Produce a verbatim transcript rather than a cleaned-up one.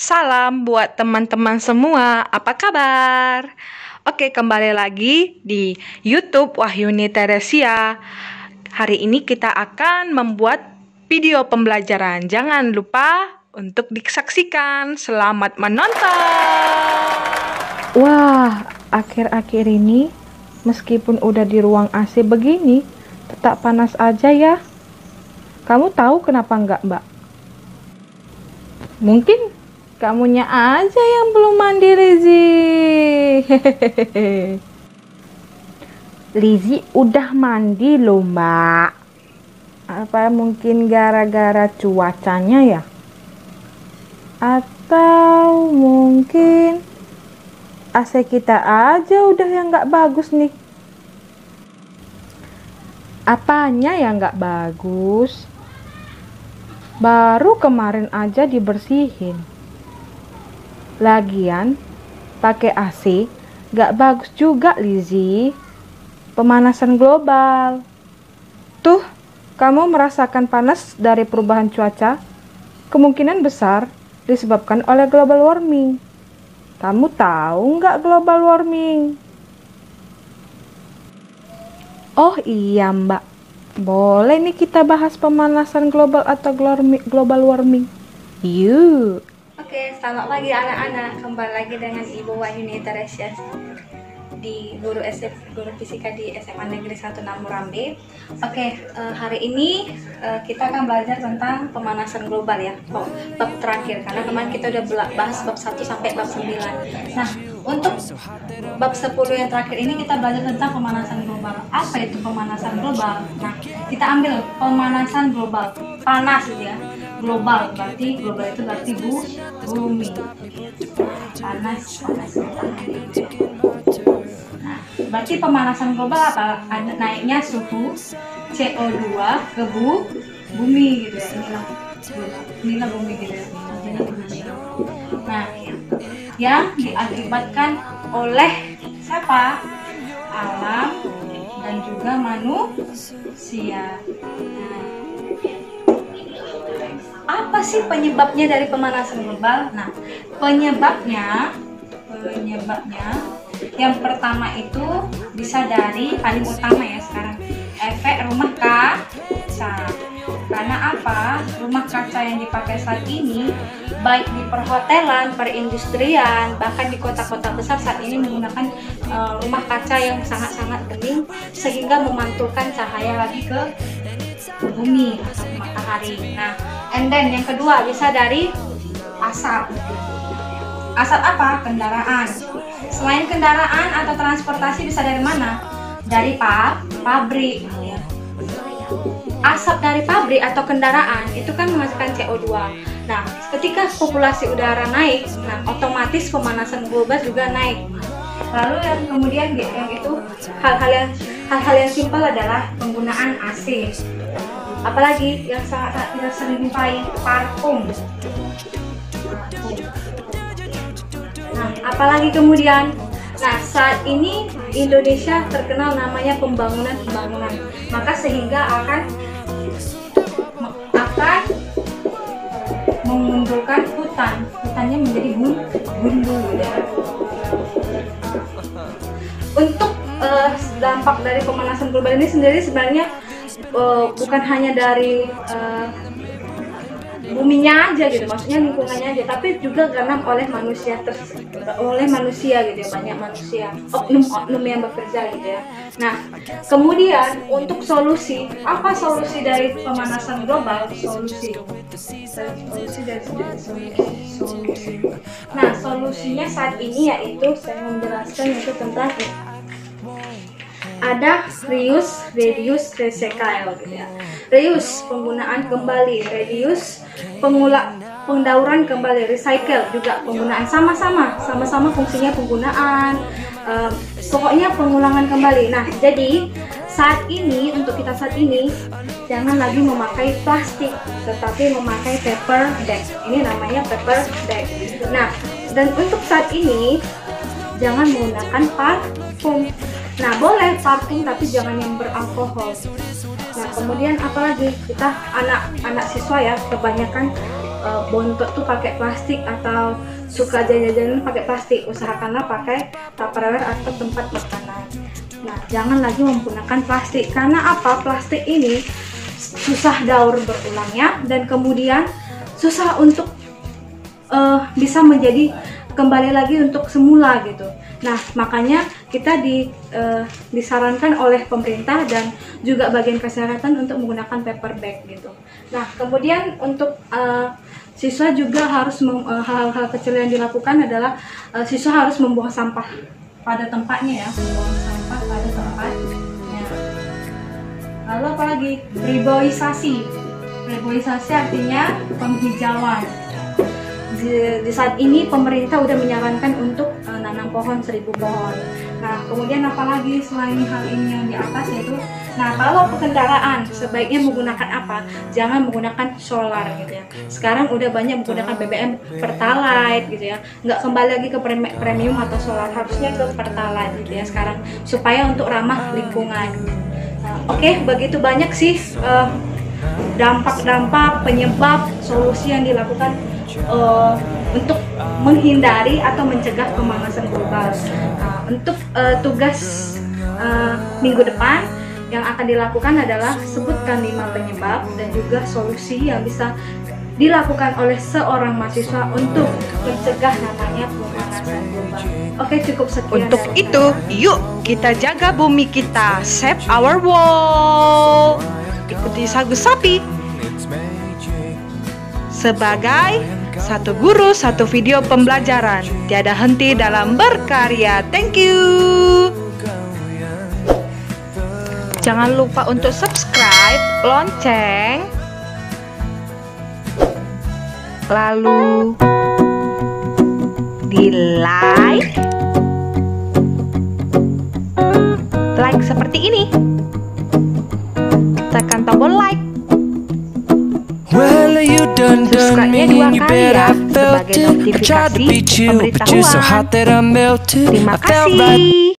Salam buat teman-teman semua, apa kabar? Oke, kembali lagi di YouTube Wahyuni Teresia. Hari ini kita akan membuat video pembelajaran. Jangan lupa untuk disaksikan. Selamat menonton. Wah, akhir-akhir ini meskipun udah di ruang A C begini, tetap panas aja ya. Kamu tahu kenapa enggak, Mbak? Mungkin kamunya aja yang belum mandi, Lizzy. Lizzy udah mandi loh, Mbak. Apa mungkin gara-gara cuacanya ya? Atau mungkin A C kita aja udah yang nggak bagus nih. Apanya yang nggak bagus? Baru kemarin aja dibersihin. Lagian pakai A C nggak bagus juga, Lizzy. Pemanasan global. Tuh, kamu merasakan panas dari perubahan cuaca? Kemungkinan besar disebabkan oleh global warming. Kamu tahu nggak global warming? Oh iya, Mbak. Boleh nih kita bahas pemanasan global atau global warming. Yuk. Oke, selamat pagi anak-anak. Kembali lagi dengan Ibu Wahyuni Teresia di guru S M, guru fisika di S M A Negeri satu Namurambe. Oke, uh, hari ini uh, kita akan belajar tentang pemanasan global ya. Oh, bab terakhir karena kemarin kita udah bahas bab satu sampai bab sembilan. Nah, untuk bab sepuluh yang terakhir ini kita belajar tentang pemanasan global. Apa itu pemanasan global? Nah, kita ambil pemanasan global. Panas ya. Global berarti global itu berarti bu, bumi. Panas, panas. Nah, berarti pemanasan global apa? Ada naiknya suhu C O dua ke bu, bumi gitu ya. Inilah, inilah bumi gitu ya. Jadi bumi. Nah, yang diakibatkan oleh siapa? Alam dan juga manusia. Nah, apa sih penyebabnya dari pemanasan global? Nah, penyebabnya, penyebabnya yang pertama itu bisa dari paling utama ya sekarang efek rumah kaca. Karena apa? Rumah kaca yang dipakai saat ini baik di perhotelan, perindustrian, bahkan di kota-kota besar saat ini menggunakan uh, rumah kaca yang sangat-sangat bening sehingga memantulkan cahaya lagi ke bumi atau matahari. Nah, and then yang kedua bisa dari asap. Asap apa? Kendaraan. Selain kendaraan atau transportasi bisa dari mana? Dari pa pabrik. Asap dari pabrik atau kendaraan itu kan menghasilkan C O dua. Nah, ketika populasi udara naik, nah otomatis pemanasan global juga naik. Lalu yang kemudian yang itu hal-hal yang hal-hal yang simpel adalah penggunaan A C. Apalagi yang sangat tidak sering dijumpai parfum. Nah, apalagi kemudian, nah saat ini Indonesia terkenal namanya pembangunan-pembangunan, maka sehingga akan akan mengunggulkan hutan, hutannya menjadi gundul ya. Untuk uh, dampak dari pemanasan global ini sendiri sebenarnya uh, bukan hanya dari uh, buminya aja gitu, maksudnya lingkungannya aja, tapi juga karena oleh manusia terus oleh manusia gitu ya, banyak manusia, oknum-oknum yang bekerja gitu ya. Nah, kemudian untuk solusi, apa solusi dari pemanasan global? Solusi, solusi dari solusi, solusi. Nah, solusinya saat ini yaitu saya menjelaskan itu tentang ada reuse, reduce, recycle gitu ya. Reuse penggunaan kembali, reduce pengulang pendauran kembali, recycle juga penggunaan sama-sama, sama-sama fungsinya penggunaan, uh, pokoknya pengulangan kembali. Nah, jadi saat ini untuk kita saat ini jangan lagi memakai plastik, tetapi memakai paper bag. Ini namanya paper bag. Nah, dan untuk saat ini jangan menggunakan parfum. Nah, boleh parfum tapi jangan yang beralkohol. Nah, kemudian apalagi kita anak-anak siswa ya, kebanyakan uh, bontot tuh pakai plastik atau suka jajan-jajan pakai plastik, usahakanlah pakai Tupperware atau tempat makanan. Nah, jangan lagi menggunakan plastik, karena apa? Plastik ini susah daur berulangnya dan kemudian susah untuk uh, bisa menjadi kembali lagi untuk semula gitu. Nah, makanya kita di, uh, disarankan oleh pemerintah dan juga bagian kesehatan untuk menggunakan paper bag gitu. Nah, kemudian untuk uh, siswa juga harus uh, hal-hal kecil yang dilakukan adalah uh, siswa harus membuang sampah pada tempatnya ya, membuang sampah pada tempatnya. Lalu apalagi? Reboisasi. Reboisasi artinya penghijauan. Di, di saat ini pemerintah udah menyarankan untuk uh, nanam pohon seribu pohon. Nah, kemudian apalagi selain hal ini yang di atas yaitu, nah kalau kendaraan sebaiknya menggunakan apa? Jangan menggunakan solar gitu ya. Sekarang udah banyak menggunakan B B M Pertalite gitu ya. Nggak kembali lagi ke premium atau solar, harusnya ke Pertalite gitu ya sekarang, supaya untuk ramah lingkungan. Nah, oke, okay, begitu banyak sih uh, dampak-dampak, penyebab, solusi yang dilakukan Uh, untuk menghindari atau mencegah pemanasan global. Uh, untuk uh, tugas uh, minggu depan yang akan dilakukan adalah sebutkan lima penyebab dan juga solusi yang bisa dilakukan oleh seorang mahasiswa untuk mencegah namanya pemanasan global. Oke, cukup sekian. Untuk itu, yuk kita jaga bumi kita, save our world. Ikuti Sagu Sapi. Sebagai satu guru, satu video pembelajaran, tiada henti dalam berkarya. Thank you. Jangan lupa untuk subscribe, lonceng, lalu di like, like seperti ini. Tekan tombol like. Well, you done done me, Subscribe-nya dua you kali bet ya, I felt sebagai it. I tried to notifikasi beat you, but you're so pemberitahuan. hot that I melted. Terima I felt right. kasih.